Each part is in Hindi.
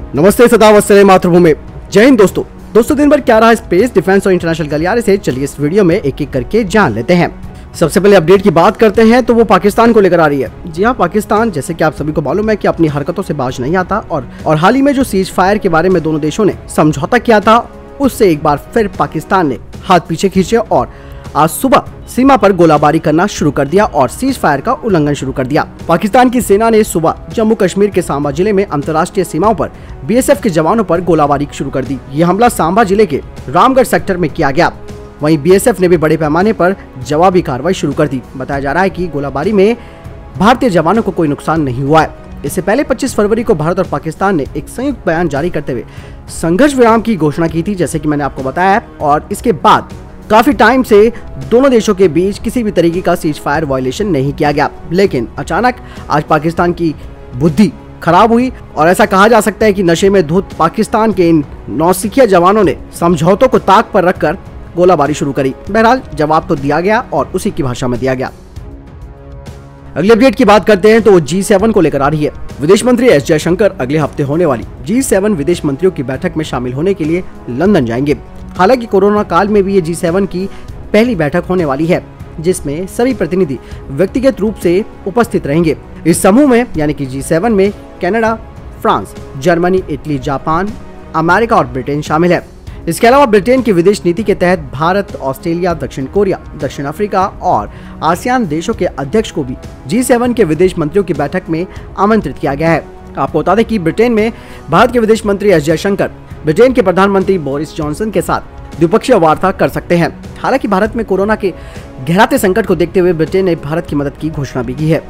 नमस्ते, सदा वत्सले मातृभूमि। जय हिंद दोस्तों दिन भर क्या रहा स्पेस, डिफेंस और इंटरनेशनल गलियारे से, चलिए इस वीडियो में एक एक करके जान लेते हैं। सबसे पहले अपडेट की बात करते हैं तो वो पाकिस्तान को लेकर आ रही है। जी हाँ, पाकिस्तान जैसे कि आप सभी को मालूम है कि अपनी हरकतों से बाज नहीं आता और हाल ही में जो सीज फायर के बारे में दोनों देशों ने समझौता किया था, उससे एक बार फिर पाकिस्तान ने हाथ पीछे खींचे और आज सुबह सीमा पर गोलाबारी करना शुरू कर दिया और सीज फायर का उल्लंघन शुरू कर दिया। पाकिस्तान की सेना ने सुबह जम्मू कश्मीर के सांबा जिले में अंतर्राष्ट्रीय सीमाओं पर बीएसएफ के जवानों पर गोलाबारी शुरू कर दी। ये हमला सांबा जिले के रामगढ़ सेक्टर में किया गया। वहीं बीएसएफ ने भी बड़े पैमाने पर जवाबी कार्रवाई शुरू कर दी। बताया जा रहा है कि गोलाबारी में भारतीय जवानों को कोई नुकसान नहीं हुआ है। इससे पहले 25 फरवरी को भारत और पाकिस्तान ने एक संयुक्त बयान जारी करते हुए संघर्ष विराम की घोषणा की थी, जैसे कि मैंने आपको बताया, और इसके बाद काफी टाइम से दोनों देशों के बीच किसी भी तरीके का सीज फायर वायलेशन नहीं किया गया। लेकिन अचानक आज पाकिस्तान की बुद्धि खराब हुई और ऐसा कहा जा सकता है कि नशे में धुत पाकिस्तान के इन नौसिखिया जवानों ने समझौतों को ताक पर रखकर गोलाबारी शुरू करी। बहरहाल जवाब तो दिया गया और उसी की भाषा में दिया गया। अगले अपडेट की बात करते हैं तो G7 को लेकर आ रही है। विदेश मंत्री एस जयशंकर अगले हफ्ते होने वाली G7 विदेश मंत्रियों की बैठक में शामिल होने के लिए लंदन जाएंगे। हालांकि कोरोना काल में भी ये G7 की पहली बैठक होने वाली है, जिसमें सभी प्रतिनिधि व्यक्तिगत रूप से उपस्थित रहेंगे। इस समूह में यानी कि G7 में Canada, France, Germany, Italy, Japan, America और ब्रिटेन शामिल है। इसके अलावा ब्रिटेन की विदेश नीति के तहत भारत, ऑस्ट्रेलिया, दक्षिण कोरिया, दक्षिण अफ्रीका और आसियान देशों के अध्यक्ष को भी G7 के विदेश मंत्रियों की बैठक में आमंत्रित किया गया है। आपको बता दें कि ब्रिटेन में भारत के विदेश मंत्री एस जयशंकर ब्रिटेन के प्रधानमंत्री बोरिस जॉनसन के साथ द्विपक्षीय वार्ता कर सकते हैं। हालांकि भारत में कोरोना के गहराते संकट को देखते हुए ब्रिटेन ने भारत की मदद की घोषणा भी की है।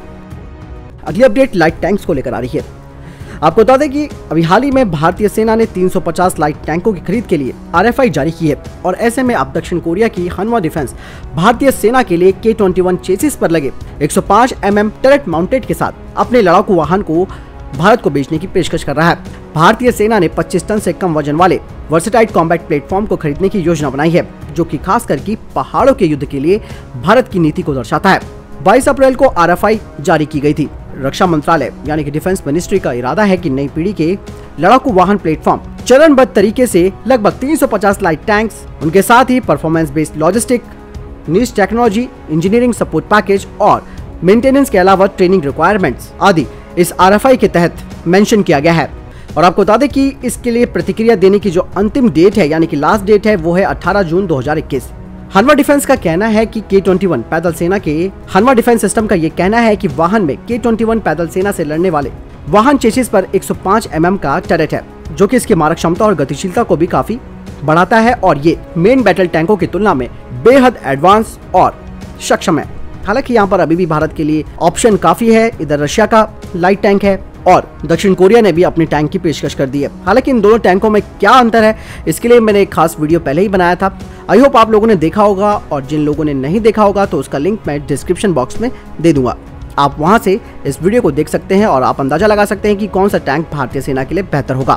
अगली अपडेट लाइट टैंक्स को लेकर आ रही है। आपको बता दें कि अभी हाल ही में भारतीय सेना ने 350 लाइट टैंकों की खरीद के लिए RFI जारी की है और ऐसे में अब दक्षिण कोरिया की हनवा डिफेंस भारतीय सेना के लिए K-21 चेसिस पर लगे 105 mm टरेट माउंटेड के साथ अपने लड़ाकू वाहन को भारत को बेचने की पेशकश कर रहा है। भारतीय सेना ने 25 टन से कम वजन वाले वर्सेटाइल कॉम्बैट प्लेटफॉर्म को खरीदने की योजना बनाई है, जो कि खास करके पहाड़ों के युद्ध के लिए भारत की नीति को दर्शाता है। 22 अप्रैल को RFI जारी की गई थी। रक्षा मंत्रालय यानी कि डिफेंस मिनिस्ट्री का इरादा है कि नई पीढ़ी के लड़ाकू वाहन प्लेटफॉर्म चरणबद्ध तरीके से लगभग 350 लाइट टैंक्स, उनके साथ ही performance based logistic, niche technology, engineering support package और मेंटेनेंस के अलावा ट्रेनिंग रिक्वायरमेंट्स आदि इस RFI के तहत मेंशन किया गया है। और आपको बता दें कि इसके लिए प्रतिक्रिया देने की जो अंतिम डेट है यानी कि लास्ट डेट है वो है 18 जून 2021। हनवा डिफेंस का कहना है कि K-21 पैदल सेना के हनवा डिफेंस सिस्टम का ये कहना है कि वाहन में K-21 पैदल सेना से लड़ने वाले वाहन चेसिस पर 105 mm का टरेट है, जो कि इसकी मारक क्षमता और गतिशीलता को भी काफी बढ़ाता है और ये मेन बैटल टैंकों की तुलना में बेहद एडवांस और सक्षम है। हालांकि यहाँ पर अभी भी भारत के लिए ऑप्शन काफी है। इधर रशिया का लाइट टैंक है और दक्षिण कोरिया ने भी अपने टैंक की पेशकश कर दी है। हालांकि इन दोनों टैंकों में क्या अंतर है, इसके लिए मैंने एक खास वीडियो पहले ही बनाया था। आई होप आप लोगों ने देखा होगा और जिन लोगों ने नहीं देखा होगा तो उसका लिंक मैं डिस्क्रिप्शन बॉक्स में दे दूंगा। आप वहां से इस वीडियो को देख सकते हैं और आप अंदाजा लगा सकते हैं कि कौन सा टैंक भारतीय सेना के लिए बेहतर होगा।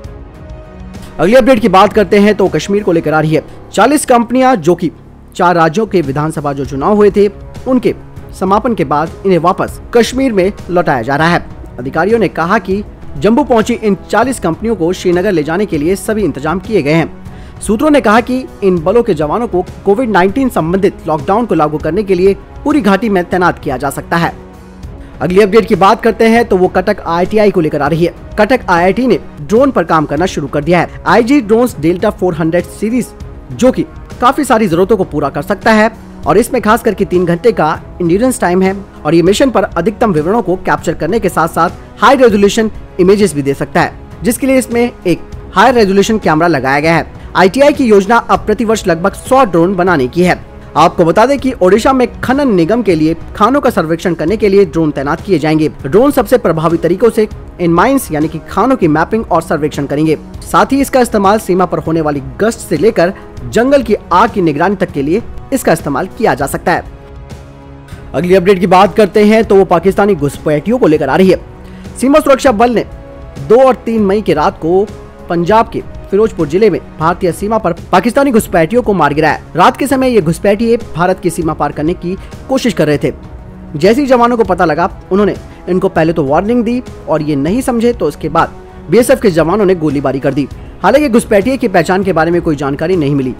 अगली अपडेट की बात करते हैं तो कश्मीर को लेकर आ रही है। 40 कंपनियां जो कि 4 राज्यों के विधानसभा जो चुनाव हुए थे उनके समापन के बाद इन्हें वापस कश्मीर में लौटाया जा रहा है। अधिकारियों ने कहा कि जम्मू पहुंची इन 40 कंपनियों को श्रीनगर ले जाने के लिए सभी इंतजाम किए गए हैं। सूत्रों ने कहा कि इन बलों के जवानों को कोविड-19 संबंधित लॉकडाउन को लागू करने के लिए पूरी घाटी में तैनात किया जा सकता है। अगली अपडेट की बात करते हैं तो वो कटक IITI को लेकर आ रही है। कटक IIT ने ड्रोन पर काम करना शुरू कर दिया है। IG ड्रोन्स डेल्टा 400 सीरीज, जो कि काफी सारी जरूरतों को पूरा कर सकता है और इसमें खास करके 3 घंटे का इंड्योरेंस टाइम है और ये मिशन पर अधिकतम विवरणों को कैप्चर करने के साथ साथ हाई रेजोल्यूशन इमेजेस भी दे सकता है, जिसके लिए इसमें एक हाई रेजोल्यूशन कैमरा लगाया गया है। IITI की योजना अब प्रतिवर्ष लगभग 100 ड्रोन बनाने की है। आपको बता दें कि ओडिशा में खनन निगम के लिए खानों का सर्वेक्षण करने के लिए ड्रोन तैनात किए जाएंगे। ड्रोन सबसे प्रभावी तरीकों से इन माइंस यानी कि खानों की मैपिंग और सर्वेक्षण करेंगे। साथ ही इसका इस्तेमाल सीमा पर होने वाली गश्त से लेकर जंगल की आग की निगरानी तक के लिए इसका इस्तेमाल किया जा सकता है। अगली अपडेट की बात करते हैं तो वो पाकिस्तानी घुसपैठियों को लेकर आ रही है। सीमा सुरक्षा बल ने 2 और 3 मई की रात को पंजाब के फिरोजपुर जिले में भारतीय सीमा पर पाकिस्तानी घुसपैठियों को मार गिराया। रात के समय ये घुसपैठिए भारत की सीमा पार करने की कोशिश कर रहे थे। जैसे ही जवानों को पता लगा, उन्होंने इनको पहले तो वार्निंग दी और ये नहीं समझे तो उसके बाद बीएसएफ के जवानों ने गोलीबारी कर दी। हालांकि घुसपैठिए की पहचान के बारे में कोई जानकारी नहीं मिली।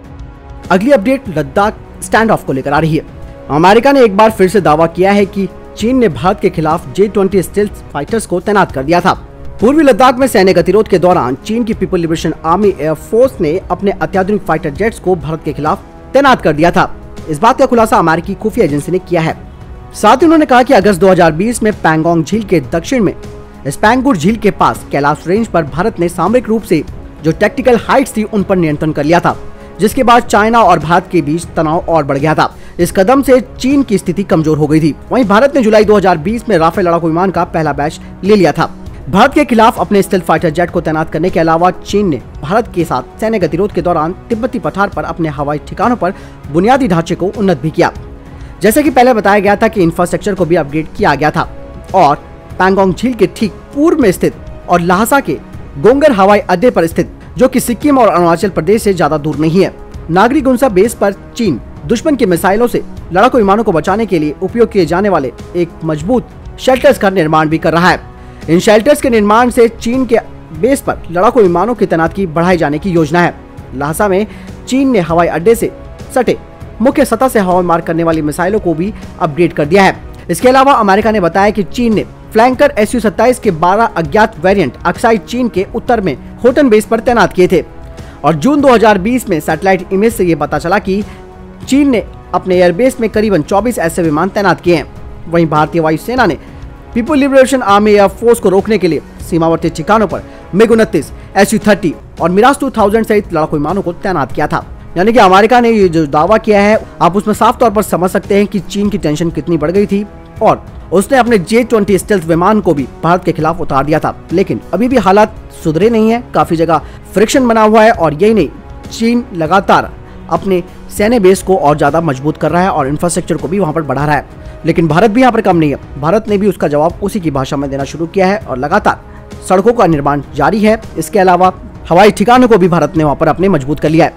अगली अपडेट लद्दाख स्टैंड ऑफ को लेकर आ रही है। अमेरिका ने एक बार फिर से दावा किया है कि चीन ने भारत के खिलाफ J-20 स्टेल्थ फाइटर्स को तैनात कर दिया था। पूर्वी लद्दाख में सैन्य गतिरोध के दौरान चीन की People Liberation Army Air Force ने अपने अत्याधुनिक फाइटर जेट्स को भारत के खिलाफ तैनात कर दिया था। इस बात का खुलासा अमेरिकी खुफिया एजेंसी ने किया है। साथ ही उन्होंने कहा कि अगस्त 2020 में पैंगोंग झील के दक्षिण में स्पैंगुर झील के पास कैलाश रेंज पर भारत ने सामरिक रूप से जो टैक्टिकल हाइट्स थी उन पर नियंत्रण कर लिया था, जिसके बाद चाइना और भारत के बीच तनाव और बढ़ गया था। इस कदम से चीन की स्थिति कमजोर हो गई थी। वहीं भारत ने जुलाई 2020 में राफेल लड़ाकू विमान का पहला बैच ले लिया था। भारत के खिलाफ अपने स्टेल्थ फाइटर जेट को तैनात करने के अलावा चीन ने भारत के साथ सैन्य गतिरोध के दौरान तिब्बती पठार पर अपने हवाई ठिकानों पर बुनियादी ढांचे को उन्नत भी किया। जैसे कि पहले बताया गया था कि इंफ्रास्ट्रक्चर को भी अपग्रेड किया गया था और पैंगोंग झील के ठीक पूर्व में स्थित और लहासा के गोंगर हवाई अड्डे पर स्थित, जो कि सिक्किम और अरुणाचल प्रदेश से ज्यादा दूर नहीं है, नागरीगुंसा बेस पर चीन दुश्मन के मिसाइलों से लड़ाकू विमानों को बचाने के लिए उपयोग किए जाने वाले एक मजबूत शेल्टर्स का निर्माण भी कर रहा है। इन शेल्टर्स के निर्माण से चीन के बेस पर लड़ाकू विमानों की तैनाती बढ़ाई जाने की योजना है। लहासा में चीन ने हवाई अड्डे से सटे मुख्य सतह से हवा मार करने वाली मिसाइलों को भी अपग्रेड कर दिया है। इसके अलावा अमेरिका ने बताया कि चीन ने फ्लैंकर Su-27 के 12 अज्ञात वेरिएंट अक्साई चीन के उत्तर में होटन बेस पर तैनात किए थे और जून 2020 में सैटेलाइट इमेज से ये पता चला कि चीन ने अपने एयरबेस में करीबन 24 ऐसे विमान तैनात किए हैं। वहीं भारतीय वायुसेना ने People Liberation Army Air Force को रोकने के लिए सीमावर्ती ठिकानों पर MiG-29, Su-30 और मिराज 2000 सहित लड़ाकू विमानों को तैनात किया था। यानी कि अमेरिका ने ये जो दावा किया है, आप उसमें साफ तौर पर समझ सकते हैं कि चीन की टेंशन कितनी बढ़ गई थी और उसने अपने J-20 स्टेल्थ विमान को भी भारत के खिलाफ उतार दिया था। लेकिन अभी भी हालात सुधरे नहीं है, काफी जगह फ्रिक्शन बना हुआ है और यही नहीं, चीन लगातार अपने सैन्य बेस को और ज्यादा मजबूत कर रहा है और इंफ्रास्ट्रक्चर को भी वहां पर बढ़ा रहा है। लेकिन भारत भी यहाँ पर कम नहीं है। भारत ने भी उसका जवाब उसी की भाषा में देना शुरू किया है और लगातार सड़कों का निर्माण जारी है। इसके अलावा हवाई ठिकानों को भी भारत ने वहां पर अपने मजबूत कर लिया है।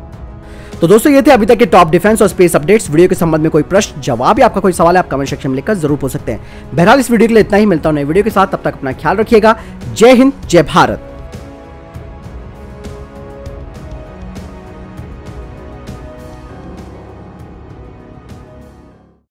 तो दोस्तों, ये थे अभी तक के टॉप डिफेंस और स्पेस अपडेट्स। वीडियो के संबंध में कोई प्रश्न, जवाब या आपका कोई सवाल है, आप कमेंट सेक्शन में लिखकर जरूर पूछ सकते हैं। बहरहाल इस वीडियो के लिए इतना ही। मिलता हूं नए वीडियो के साथ, तब तक अपना ख्याल रखिएगा। जय हिंद, जय भारत।